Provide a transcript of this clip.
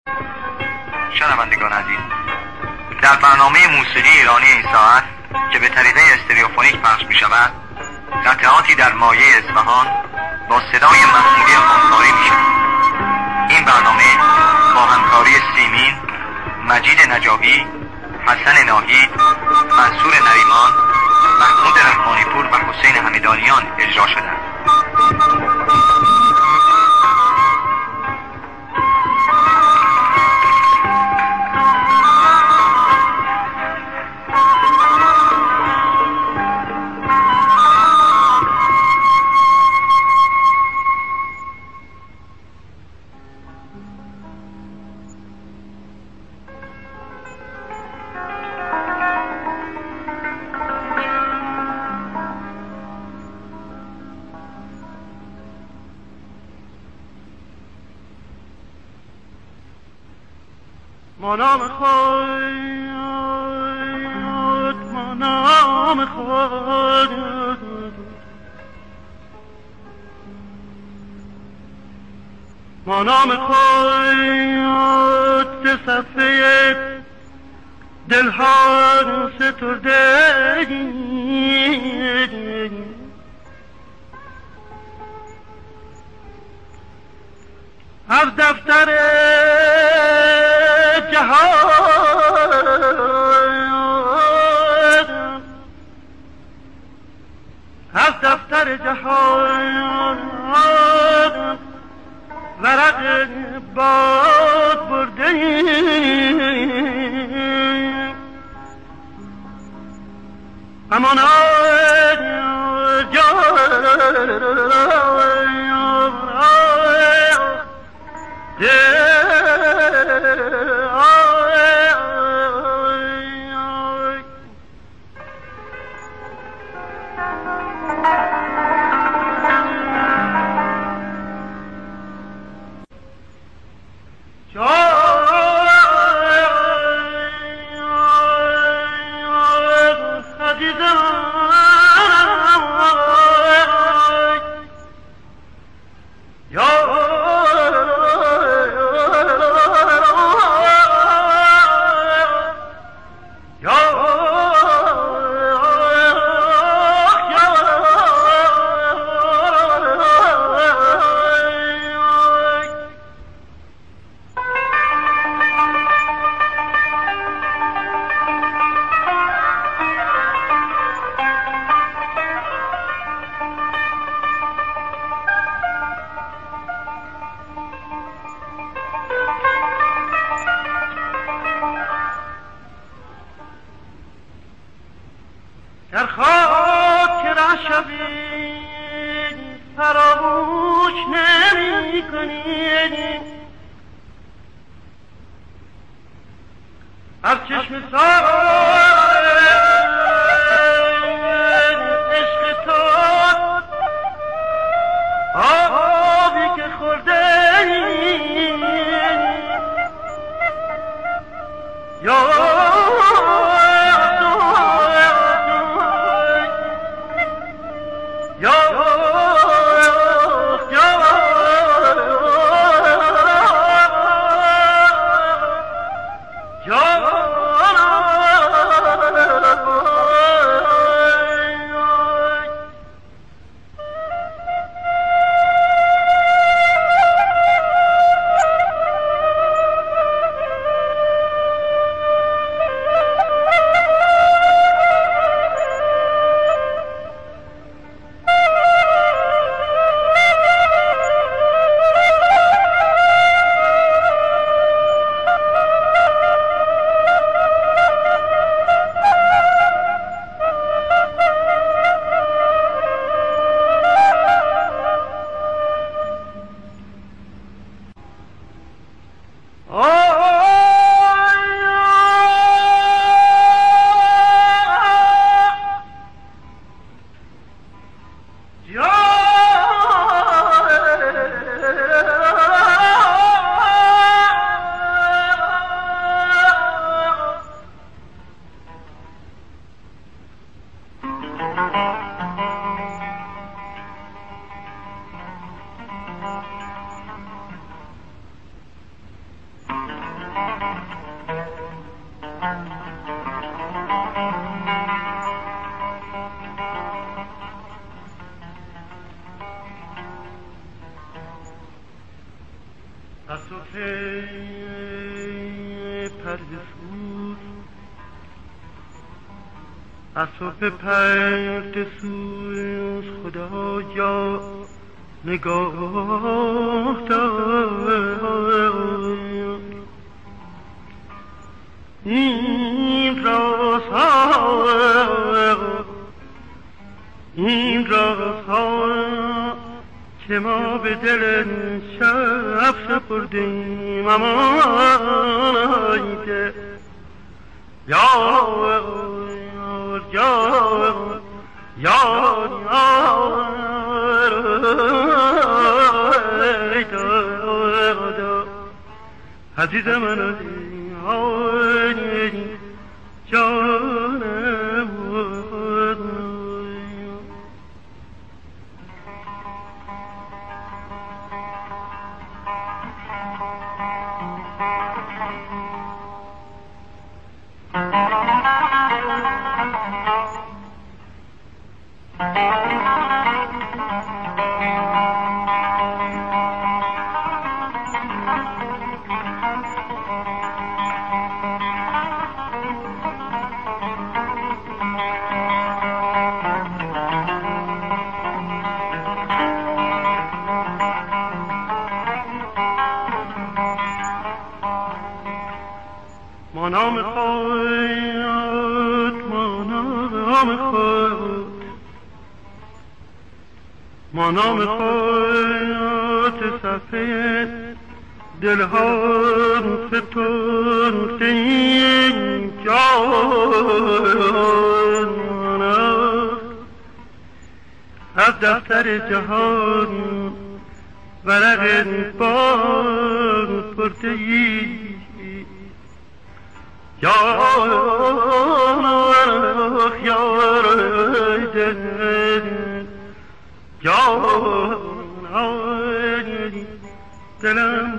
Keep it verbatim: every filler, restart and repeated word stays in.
شنوندگان عزیز، در برنامه موسیقی ایرانی این ساعت که به طریقه استریوفونیک پخش می شود، قطعاتی در مایه اصفهان با صدای محمودی خانساری می شود. این برنامه با همکاری سیمین، مجید نجابی، حسن ناهید، منصور نریمان، محمود رحمانی پور و حسین حمیدانیان اجرا شده. منام خود منام خود منام خود به صفحه دلها سترده از دفتر جهان از دفتر جهان ورق باد برده همان در خاک را شبی فراموش نمی کنی از چشم سار عشق تو آبی که خورده یا پرده سوز از صبح پرده سوز خدایا نگاه دار این رازها این رازها که ما به دل شب سپردیم امانایده یار یار یار یار عزیز من جانم نام خود ما نام خود ما نام خود سفید دلها فتوردیم جان از دفتر جهان ورق بار پرتهی یار یار دل یار دلم